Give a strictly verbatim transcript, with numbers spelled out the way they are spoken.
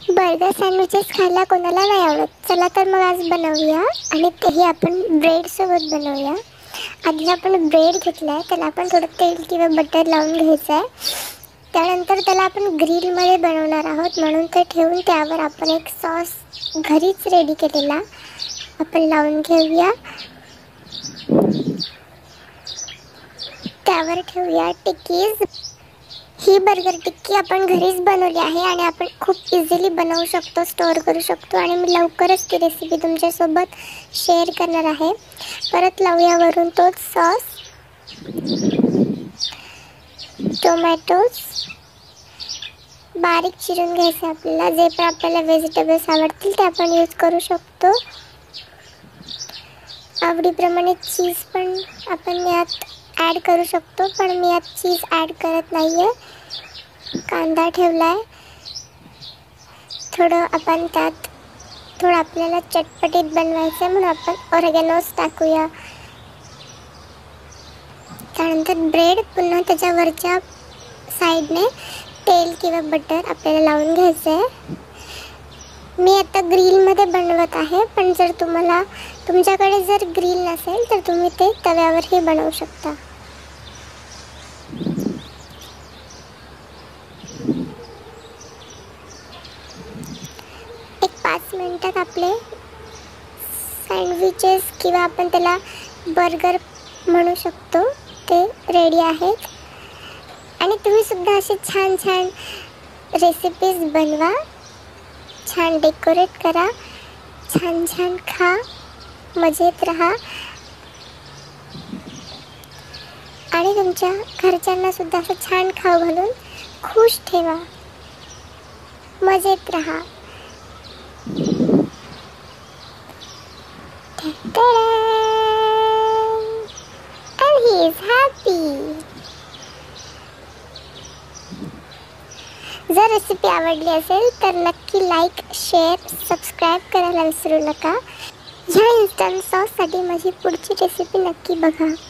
Burger sandwiches खायला कोणाला नाही आवडत. चला तर मग आज बनवूया आणि तेही आपण ब्रेडसोबत बनवूया. आधी आपण ब्रेड घेतला आहे, त्याला आपण थोडं तेल किंवा बटर लावून घ्यायचं आहे. त्यानंतर त्याला आपण ग्रिलमध्ये बनवणार आहोत, म्हणून ते ठेवून त्यावर आपण एक सॉस घरीच रेडी केलेला आपण लावून घेऊया. त्यावर ठेवूया टिक्कीज. ही बर्गर टिक्की आपण घरीच बनवली आहे आणि आपण खूप इझिली बनवू शकतो, स्टोअर करू शकतो आणि मी लवकरच ती रेसिपी तुमच्यासोबत शेअर करणार आहे. परत लावूया वरून तोच सॉस. टोमॅटोज बारीक चिरून घ्यायचे आपल्याला. जे पण आपल्याला व्हेजिटेबल्स आवडतील ते आपण यूज करू शकतो. आवडीप्रमाणे चीज पण आपण यात ॲड करू शकतो, पण मी यात चीज ॲड करत नाही आहे. कांदा ठेवला आहे. थोडं आपण त्यात थोडं आपल्याला चटपटीत बनवायचं आहे, म्हणून आपण ऑरेगॅनोज टाकूया. त्यानंतर ब्रेड पुन्हा त्याच्यावरच्या साईडने तेल किंवा बटर आपल्याला लावून घ्यायचं आहे. मी आता ग्रिलमध्ये बनवत आहे, पण जर तुम्हाला तुमच्याकडे जर ग्रिल नसेल तर तुम्ही ते तव्यावरही बनवू शकता. एक पाच मिनिटात आपले सँडविचेस किंवा आपण त्याला बर्गर म्हणू शकतो ते रेडी आहेत. आणि तुम्ही सुद्धा असे छान छान रेसिपीज बनवा, छान डेकोरेट करा, छान छान खा, मजेत राहा आणि तुमच्या घरच्यांना सुद्धा असं छान खाऊ घालून खुश ठेवा, मजेत राहा. And he is happy. जर रेसिपी आवडली असेल तर नक्की लाईक, शेअर, सबस्क्राईब करायला विसरू नका. ह्या इन्स्टंट सॉससाठी माझी पुढची रेसिपी नक्की बघा.